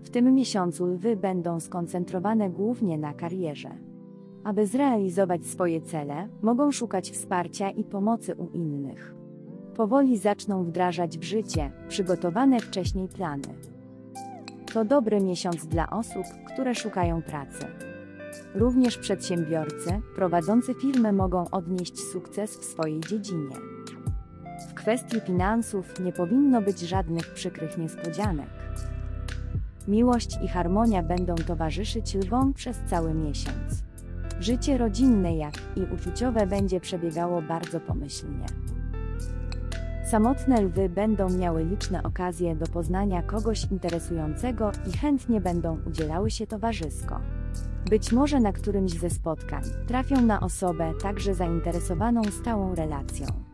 W tym miesiącu lwy będą skoncentrowane głównie na karierze. Aby zrealizować swoje cele, mogą szukać wsparcia i pomocy u innych. Powoli zaczną wdrażać w życie przygotowane wcześniej plany. To dobry miesiąc dla osób, które szukają pracy. Również przedsiębiorcy, prowadzący firmy mogą odnieść sukces w swojej dziedzinie. W kwestii finansów nie powinno być żadnych przykrych niespodzianek. Miłość i harmonia będą towarzyszyć lwom przez cały miesiąc. Życie rodzinne, jak i uczuciowe będzie przebiegało bardzo pomyślnie. Samotne lwy będą miały liczne okazje do poznania kogoś interesującego i chętnie będą udzielały się towarzysko. Być może na którymś ze spotkań trafią na osobę także zainteresowaną stałą relacją.